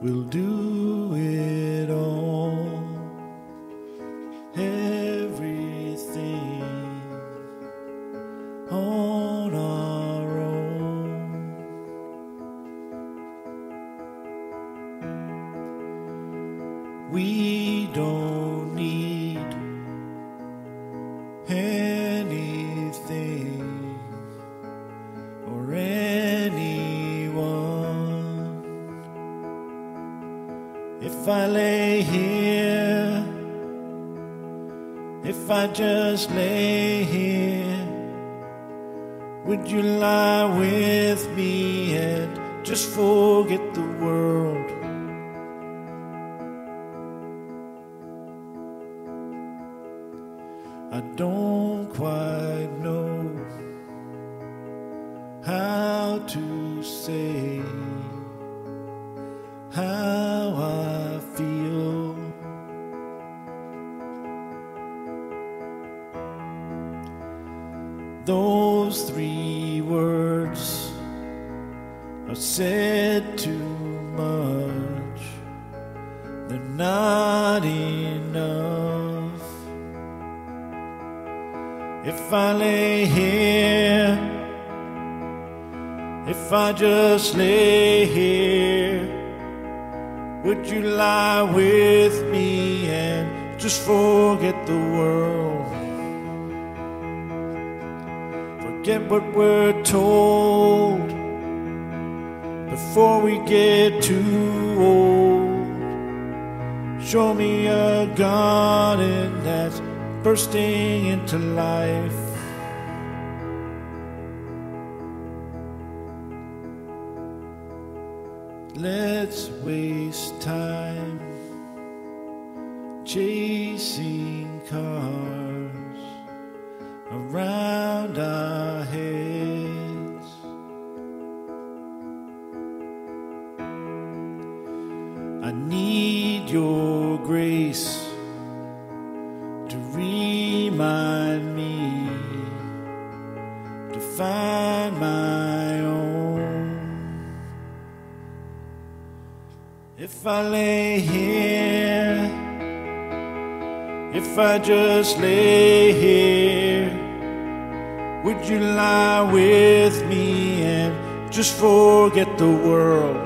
we'll do it all. Everything on our own. We don't need anything or anyone. If I lay here, if I just lay here, would you lie with me and just forget the world? I don't quite know how to say how I feel. Those 3 words are said too much. They're not enough. If I lay here, if I just lay here, would you lie with me and just forget the world? Forget what we're told before we get too old. Show me a garden that's bursting into life. Let's waste time chasing cars around our heads. I need your grace to remind me to find my own. If I lay here, if I just lay here, would you lie with me and just forget the world?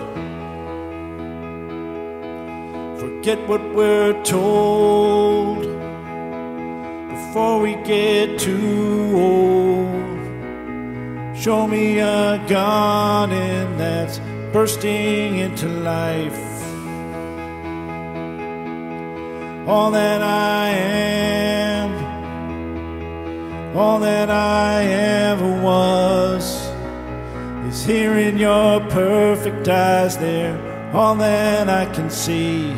Forget what we're told before we get too old. Show me a garden that's bursting into life. All that I am, all that I ever was, is here in your perfect eyes. They're all that I can see.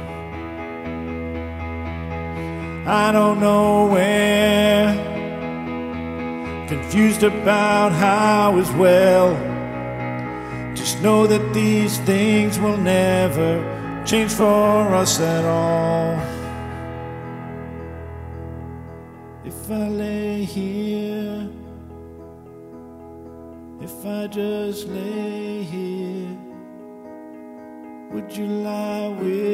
I don't know where, confused about how as well. Just know that these things will never change for us at all. If I lay here, if I just lay here, would you lie with